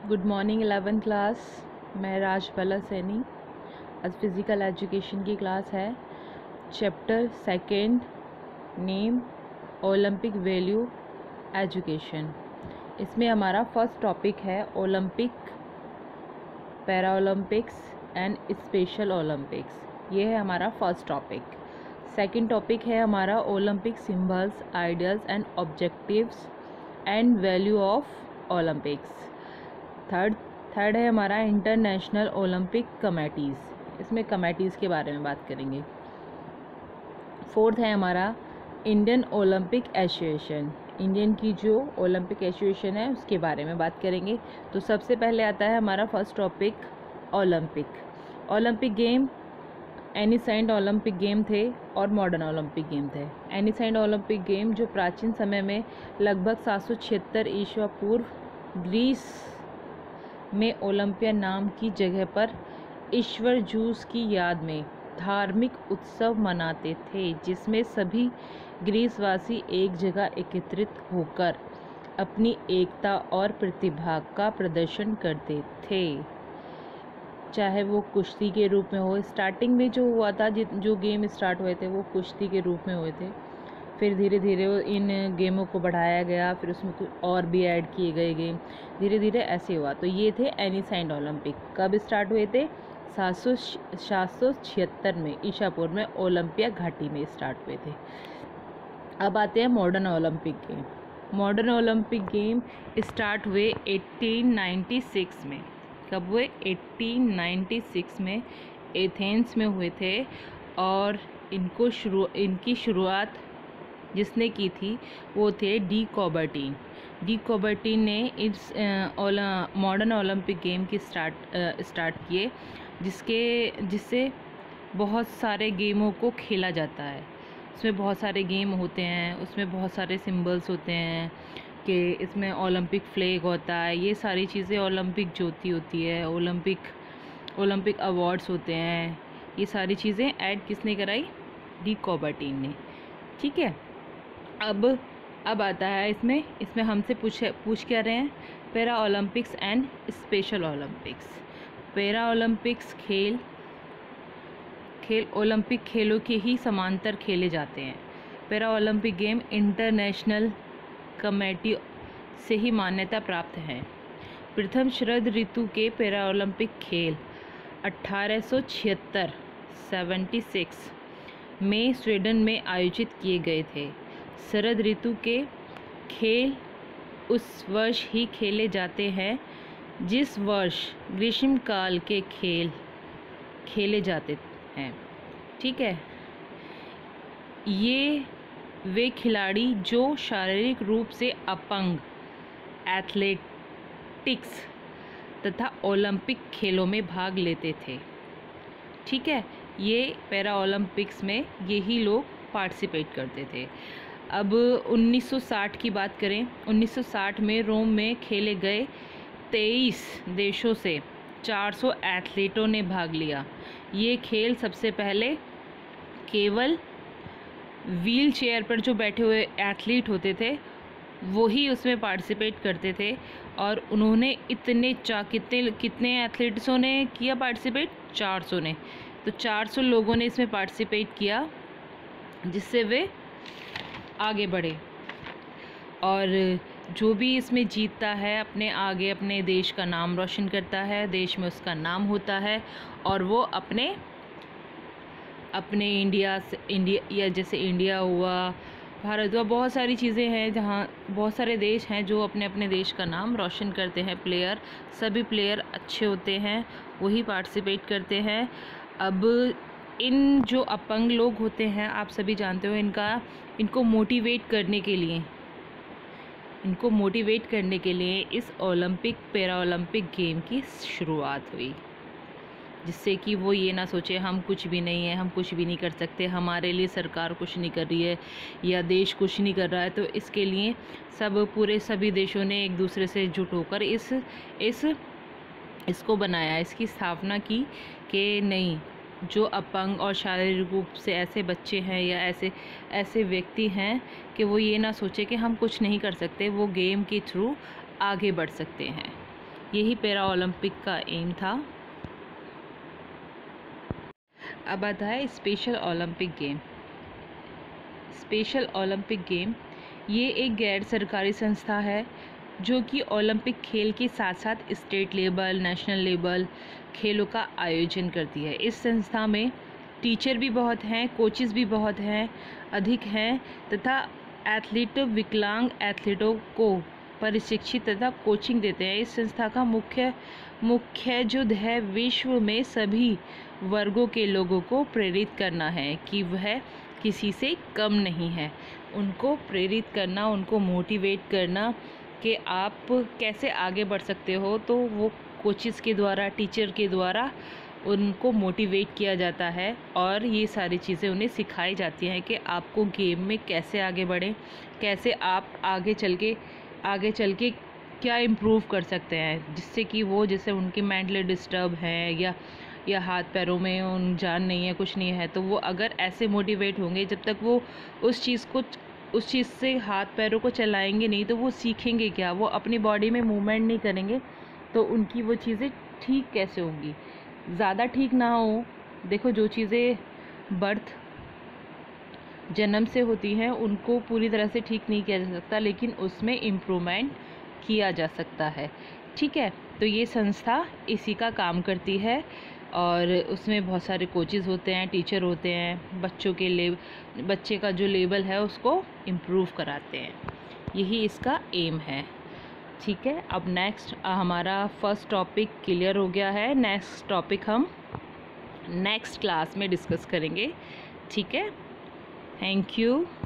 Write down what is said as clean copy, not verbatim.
Good morning 11th class. मैं राजबाला सैनी। आज physical education की क्लास है। Chapter second, name Olympic value education. इसमें हमारा फर्स्ट टॉपिक है Olympic, para Olympics and special Olympics. ये है हमारा फर्स्ट टॉपिक। सेकंड टॉपिक है हमारा Olympic symbols, ideals and objectives and value of Olympics. Third है हमारा इंटरनेशनल ओलंपिक कमेटीज़। इसमें कमेटीज़ के बारे में बात करेंगे। फोर्थ है हमारा इंडियन ओलंपिक एसोसिएशन। इंडियन की जो ओलंपिक एसोसिएशन है उसके बारे में बात करेंगे। तो सबसे पहले आता है हमारा first topic Olympic. Olympic game ancient Olympic game थे और मॉडर्न ओलंपिक गेम थे। एनिसाइंड ओलंपिक गेम जो प्राचीन समय में लगभग 776 ईसा पूर्व ग्रीस में ओलंपिया नाम की जगह पर ईश्वर जूस की याद में धार्मिक उत्सव मनाते थे, जिसमें सभी ग्रीसवासी एक जगह एकत्रित होकर अपनी एकता और प्रतिभा का प्रदर्शन करते थे। चाहे वो कुश्ती के रूप में हो, स्टार्टिंग में जो हुआ था, जो गेम स्टार्ट हुए थे वो कुश्ती के रूप में हुए थे। फिर धीरे धीरे इन गेमों को बढ़ाया गया, फिर उसमें कुछ और भी ऐड किए गए गेम, धीरे धीरे ऐसे हुआ। तो ये थे एनिसाइंड ओलंपिक। कब स्टार्ट हुए थे? 776 में ईसा पूर्व में ओलंपिया घाटी में स्टार्ट हुए थे। अब आते हैं modern Olympic game. Modern Olympic game start हुए 1896 में। कब हुए? 1896 में एथेंस में हुए थे। और इनकी शुरुआत जिसने की थी वो थे डी कॉबर्टीन। डी कॉबर्टीन ने इस मॉडर्न ओलंपिक गेम की स्टार्ट किए, जिससे बहुत सारे गेमों को खेला जाता है। उसमें बहुत सारे गेम होते हैं, उसमें बहुत सारे सिंबल्स होते हैं कि इसमें ओलंपिक फ्लैग होता है, ये सारी चीज़ें, ओलंपिक ज्योति होती है, ओलंपिक अवार्ड्स होते हैं। ये सारी चीज़ें ऐड किसने कराई? डी कॉबर्टीन ने। ठीक है। अब आता है इसमें हमसे पूछ क्या रहे हैं? Para Olympics and special Olympics. Para Olympics खेल ओलंपिक खेलों के ही समांतर खेले जाते हैं। Para Olympic game international committee से ही मान्यता प्राप्त है। प्रथम शरद ऋतु के पैरा ओलंपिक खेल 1876 में स्वीडन में आयोजित किए गए थे। शरद ऋतु के खेल उस वर्ष ही खेले जाते हैं जिस वर्ष ग्रीष्मकाल के खेल खेले जाते हैं। ठीक है। ये वे खिलाड़ी जो शारीरिक रूप से अपंग, एथलेटिक्स तथा ओलंपिक खेलों में भाग लेते थे। ठीक है। ये पैरा ओलंपिक्स में यही लोग पार्टिसिपेट करते थे। अब 1960 की बात करें। 1960 में रोम में खेले गए 23 देशों से 400 एथलीटों ने भाग लिया। ये खेल सबसे पहले केवल व्हील चेयर पर जो बैठे हुए एथलीट होते थे वो ही उसमें पार्टिसिपेट करते थे। और उन्होंने कितने एथलीट्सों ने किया पार्टिसिपेट? 400 ने। तो 400 लोगों ने इसमें पार्टिसिपेट किया, जिससे वे आगे बढ़े। और जो भी इसमें जीतता है अपने देश का नाम रोशन करता है, देश में उसका नाम होता है। और वो अपने इंडिया या जैसे इंडिया हुआ, भारत हुआ, बहुत सारी चीज़ें हैं जहाँ बहुत सारे देश हैं जो अपने देश का नाम रोशन करते हैं। सभी प्लेयर अच्छे होते हैं, वही पार्टिसिपेट करते हैं। अब इन जो अपंग लोग होते हैं, आप सभी जानते हो, इनको मोटिवेट करने के लिए इस पैरा ओलंपिक गेम की शुरुआत हुई, जिससे कि वो ये ना सोचे हम कुछ भी नहीं है, हम कुछ भी नहीं कर सकते, हमारे लिए सरकार कुछ नहीं कर रही है या देश कुछ नहीं कर रहा है। तो इसके लिए सभी देशों ने एक दूसरे से जुट होकर इसको बनाया, इसकी स्थापना की कि नहीं, जो अपंग और शारीरिक रूप से ऐसे बच्चे हैं या ऐसे व्यक्ति हैं कि वो ये ना सोचे कि हम कुछ नहीं कर सकते, वो गेम के थ्रू आगे बढ़ सकते हैं। यही पैरा ओलंपिक का एम था। अब आता है special Olympic game. Special Olympic game ये एक गैर सरकारी संस्था है जो कि ओलंपिक खेल के साथ साथ स्टेट लेवल, नेशनल लेवल खेलों का आयोजन करती है। इस संस्था में टीचर भी बहुत हैं, कोचेस भी बहुत हैं, अधिक हैं, तथा विकलांग एथलीटों को प्रशिक्षित तथा कोचिंग देते हैं। इस संस्था का मुख्य जो है विश्व में सभी वर्गों के लोगों को प्रेरित करना है कि वह किसी से कम नहीं है। उनको प्रेरित करना, उनको मोटिवेट करना कि आप कैसे आगे बढ़ सकते हो, तो वो कोचेस के द्वारा, टीचर के द्वारा उनको मोटिवेट किया जाता है और ये सारी चीज़ें उन्हें सिखाई जाती हैं कि आपको गेम में कैसे आगे बढ़ें, कैसे आप आगे चल के क्या इम्प्रूव कर सकते हैं, जिससे कि वो, जैसे उनकी मेंटली डिस्टर्ब है या हाथ पैरों में उन जान नहीं है, कुछ नहीं है, तो वो अगर ऐसे मोटिवेट होंगे, जब तक वो उस चीज़ से हाथ पैरों को चलाएंगे नहीं तो वो सीखेंगे क्या, वो अपनी बॉडी में मूवमेंट नहीं करेंगे तो उनकी वो चीज़ें ठीक कैसे होंगी। ज़्यादा ठीक ना हो, देखो जो चीज़ें जन्म से होती हैं उनको पूरी तरह से ठीक नहीं किया जा सकता, लेकिन उसमें इम्प्रूवमेंट किया जा सकता है। ठीक है, तो ये संस्था इसी का काम करती है और उसमें बहुत सारे कोचेस होते हैं, टीचर होते हैं, बच्चे का जो लेवल है उसको इम्प्रूव कराते हैं। यही इसका एम है। ठीक है, अब नेक्स्ट हमारा फर्स्ट टॉपिक क्लियर हो गया है। नेक्स्ट टॉपिक हम नेक्स्ट क्लास में डिस्कस करेंगे। ठीक है, थैंक यू।